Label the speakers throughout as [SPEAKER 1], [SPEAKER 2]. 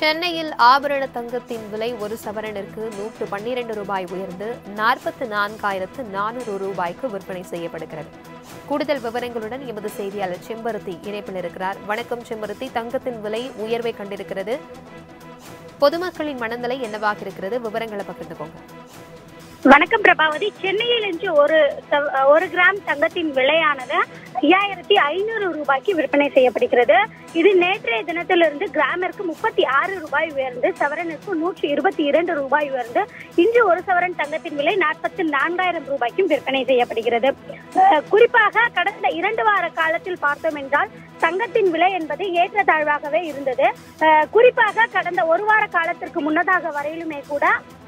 [SPEAKER 1] சென்னையில் ஆபரண தங்கத்தின் விலை ஒரு சவரனிற்கு 112 ரூபாய் உயர்ந்து 44,400 ரூபாய்க்கு விற்பனை செய்யப்படுகிறது. கூடுதல் விவரங்களுடன் எமது செய்தியாளர் செம்பருத்தி இணைப்பில் இருக்கிறார். வணக்கம் செம்பருத்தி. தங்கத்தின் விலை உயர்வை கண்டிருக்கிறது. பொதுமக்களின் மனநிலை என்னவாக இருக்கிறது? விவரங்களை பகிர்ந்துக்கோங்க.
[SPEAKER 2] வணக்கம் பிரபாவதி. சென்னையில் இன்று ஒரு கிராம் தங்கத்தின் விலையானது 5,500 ரூபாய்க்கு விற்பனை செய்யப்படுகிறது. இது நேற்றைய தினத்திலிருந்து கிராமிற்கு 36 ரூபாய் உயர்ந்து சவரனுக்கு 122 ரூபாய் உயர்ந்து இன்று ஒரு சவரன் தங்கத்தின் விலை 44,000 ரூபாய்க்கும் விற்பனை செய்யப்படுகிறது. குறிப்பாக கடந்த 2 வார காலத்தில் பார்த்தோம் என்றால் தங்கத்தின் விலை என்பது ஏற்றத்தாழ்வாகவே இருந்தது. குறிப்பாக கடந்த ஒரு வார காலத்திற்கு முன்னதாக வரையிலுமே கூட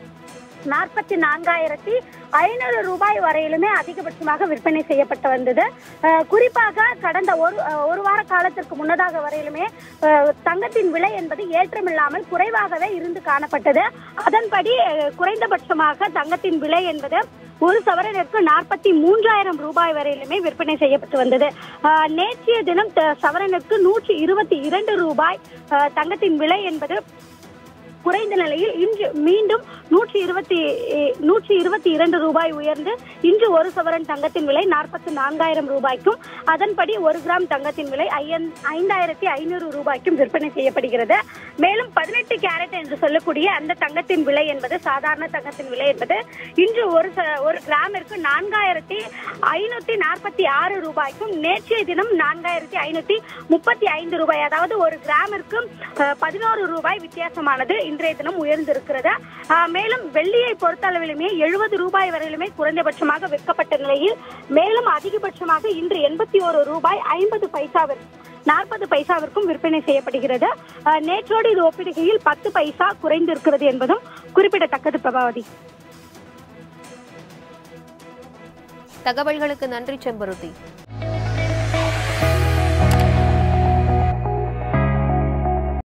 [SPEAKER 2] 44,500 ரூபாய் வரையிலுமே அதிகபட்சமாக விற்பனை செய்யப்பட்டு வந்தது. குறிப்பாக கடந்த ஒரு வார காலத்திற்கு முன்னதாக வரையிலுமே தங்கத்தின் விலை என்பது ஏற்றமில்லாமல் குறைவாகவே இருந்து காணப்பட்டது. அதன்படி குறைந்தபட்சமாக தங்கத்தின் விலை என்பது ஒரு சவரனிற்கு 43,000 ரூபாய் வரையிலுமே விற்பனை செய்யப்பட்டு வந்தது. நேற்றைய தினம் சவரனுக்கு 122 ரூபாய் தங்கத்தின் விலை என்பது குறைந்த நிலையில் இன்று மீண்டும் 122 ரூபாய் உயர்ந்து இன்று ஒரு சவரன் தங்கத்தின் விலை 44,000 ரூபாய்க்கும் அதன்படி ஒரு கிராம் தங்கத்தின் விலை 5,500 ரூபாய்க்கும் விற்பனை செய்யப்படுகிறது. மேலும் 18 கேரட் என்று சொல்லக்கூடிய அந்த தங்கத்தின் விலை என்பது சாதாரண தங்கத்தின் விலை என்பது இன்று ஒரு கிராமிற்கு 4,546 ரூபாய்க்கும் நேற்றைய தினம் 4,535 ரூபாய், அதாவது ஒரு கிராமிற்கு 11 ரூபாய் வித்தியாசமானது இன்றைய தினம் உயர்ந்திருக்கிறது. மேலும் வெள்ளியை பொறுத்தளவிலுமே 70 ரூபாய் வரையிலுமே குறைந்தபட்சமாக விற்கப்பட்ட நிலையில் மேலும் அதிகபட்சமாக இன்று 81 ரூபாய் 50 பைசாவிற்கு 40 பைசாவிற்கும் விற்பனை செய்யப்படுகிறது. நேற்றோடு இது ஒப்பிடுகையில் 10 பைசா குறைந்திருக்கிறது என்பதும் குறிப்பிடத்தக்கது. பிரபாவதி,
[SPEAKER 1] தகவல்களுக்கு நன்றி செம்பருத்தி.